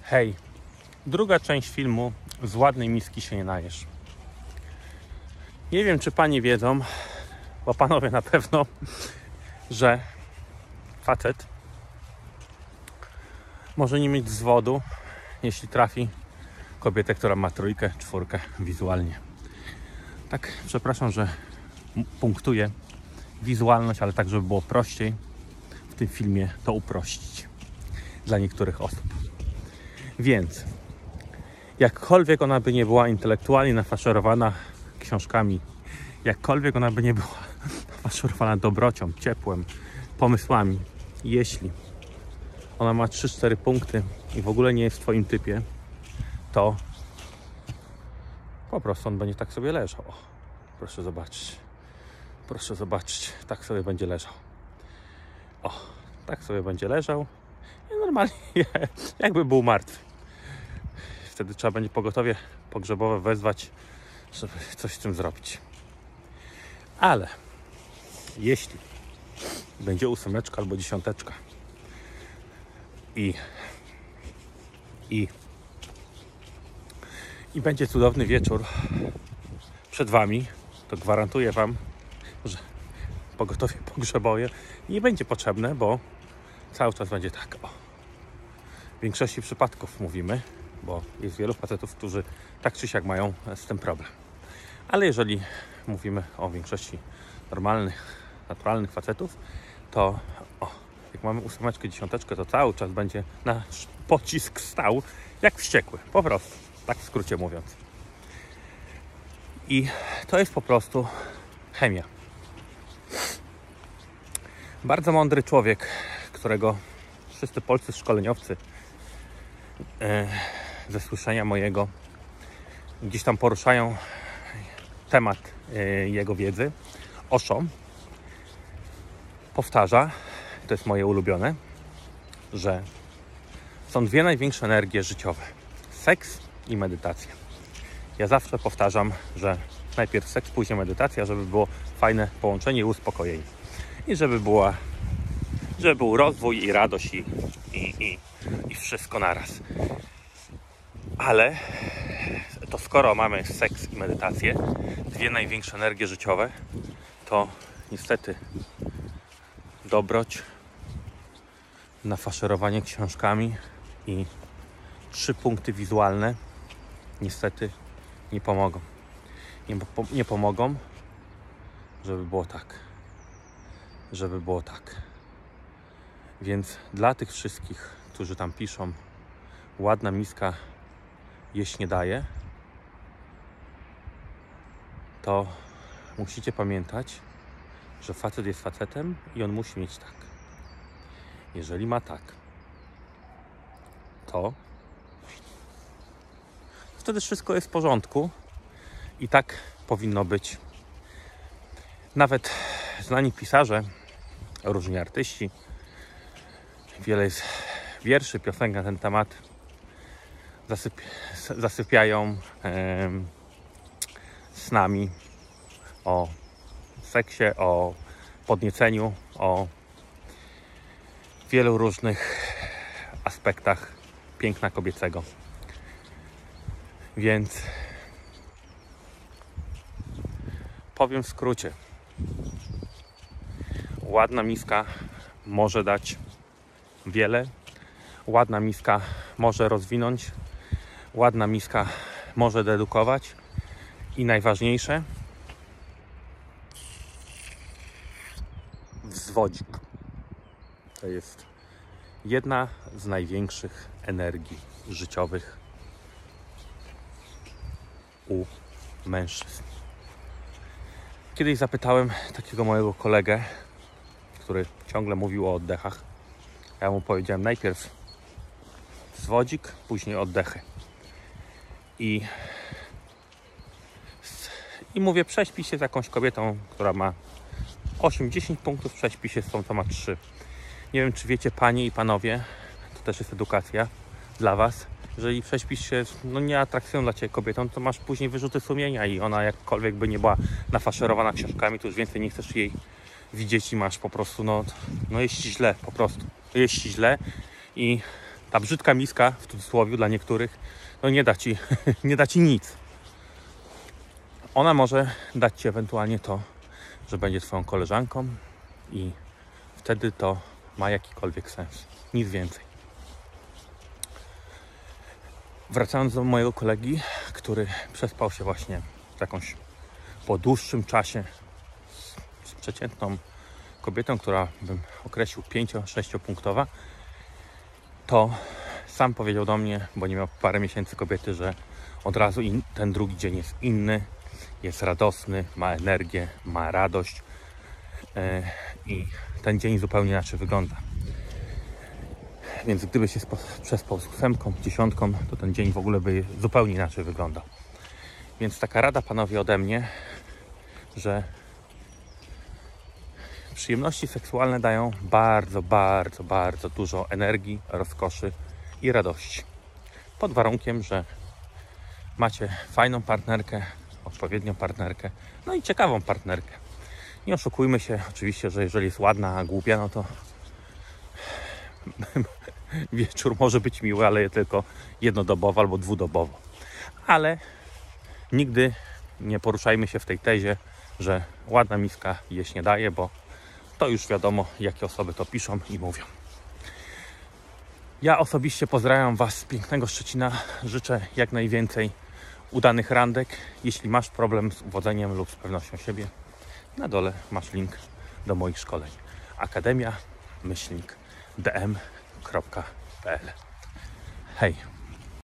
Hej, druga część filmu Z ładnej miski się nie najesz. Nie wiem, czy panie wiedzą, bo panowie na pewno, że facet może nie mieć zwodu, jeśli trafi kobietę, która ma 3, 4 wizualnie. Tak, przepraszam, że punktuję wizualność, ale tak, żeby było prościej w tym filmie to uprościć dla niektórych osób. Więc jakkolwiek ona by nie była intelektualnie nafaszerowana książkami, jakkolwiek ona by nie była nafaszerowana dobrocią, ciepłem, pomysłami, jeśli ona ma 3-4 punkty i w ogóle nie jest w twoim typie, to po prostu on będzie tak sobie leżał. O, proszę zobaczyć. Proszę zobaczyć. Tak sobie będzie leżał. O, tak sobie będzie leżał. I normalnie jakby był martwy. Wtedy trzeba będzie pogotowie pogrzebowe wezwać, żeby coś z tym zrobić. Ale jeśli będzie 8 albo 10 i będzie cudowny wieczór przed wami, to gwarantuję wam, że pogotowie pogrzebowe nie będzie potrzebne, bo cały czas będzie tak. O. W większości przypadków mówimy, bo jest wielu facetów, którzy tak czy siak mają z tym problem. Ale jeżeli mówimy o większości normalnych, naturalnych facetów, to jak mamy 8, 10, to cały czas będzie nasz pocisk stał jak wściekły. Po prostu. Tak w skrócie mówiąc. I to jest po prostu chemia. Bardzo mądry człowiek, którego wszyscy polscy szkoleniowcy ze słyszenia mojego gdzieś tam poruszają temat jego wiedzy. Osho powtarza, to jest moje ulubione, że są 2 największe energie życiowe. Seks i medytacja. Ja zawsze powtarzam, że najpierw seks, później medytacja, żeby było fajne połączenie i uspokojenie. I żeby był rozwój i radość i wszystko naraz. Ale to skoro mamy seks i medytację, 2 największe energie życiowe, to niestety dobroć, nafaszerowanie książkami i 3 punkty wizualne niestety nie pomogą. Nie pomogą, żeby było tak. Żeby było tak. Więc dla tych wszystkich, którzy tam piszą, ładna miska jeść nie daje, to musicie pamiętać, że facet jest facetem i on musi mieć tak. Jeżeli ma tak, to wtedy wszystko jest w porządku i tak powinno być. Nawet znani pisarze, różni artyści, wiele jest wierszy, piosenek na ten temat, zasypiają snami o seksie, o podnieceniu, o wielu różnych aspektach piękna kobiecego. Więc powiem w skrócie. Ładna miska może dać wiele. Ładna miska może rozwinąć. Ładna miska może dedukować. I najważniejsze, wzwodzik. To jest jedna z największych energii życiowych u mężczyzn. Kiedyś zapytałem takiego mojego kolegę, który ciągle mówił o oddechach. Ja mu powiedziałem najpierw wzwodzik, później oddechy. I mówię, prześpij się z jakąś kobietą, która ma 8-10 punktów, prześpij się z tą, co ma 3. Nie wiem, czy wiecie, panie i panowie, to też jest edukacja dla was. Jeżeli prześpisz się nieatrakcyjną dla ciebie kobietą, to masz później wyrzuty sumienia i ona jakkolwiek by nie była nafaszerowana książkami, to już więcej nie chcesz jej widzieć i masz po prostu, jest ci źle po prostu. Jest ci źle i ta brzydka miska, w cudzysłowie dla niektórych, no nie da ci, nie da ci nic. Ona może dać ci ewentualnie to, że będzie twoją koleżanką i wtedy to ma jakikolwiek sens. Nic więcej. Wracając do mojego kolegi, który przespał się właśnie z jakąś po dłuższym czasie z przeciętną kobietą, która bym określił 5-6 punktowa, to sam powiedział do mnie, bo nie miał parę miesięcy kobiety, że od razu ten drugi dzień jest inny, jest radosny, ma energię, ma radość i ten dzień zupełnie inaczej wygląda. Więc gdyby się przespał z 8, 10, to ten dzień w ogóle by zupełnie inaczej wyglądał. Więc taka rada, panowie, ode mnie, że przyjemności seksualne dają bardzo, bardzo, bardzo dużo energii, rozkoszy i radości. Pod warunkiem, że macie fajną partnerkę, odpowiednią partnerkę, no i ciekawą partnerkę. Nie oszukujmy się, oczywiście, że jeżeli jest ładna, a głupia, no to wieczór może być miły, ale tylko jednodobowo albo dwudobowo. Ale nigdy nie poruszajmy się w tej tezie, że ładna miska jeść nie daje, bo to już wiadomo, jakie osoby to piszą i mówią. Ja osobiście pozdrawiam Was z pięknego Szczecina. Życzę jak najwięcej udanych randek. Jeśli masz problem z uwodzeniem lub z pewnością siebie, na dole masz link do moich szkoleń. Akademia-dm.pl. Hej!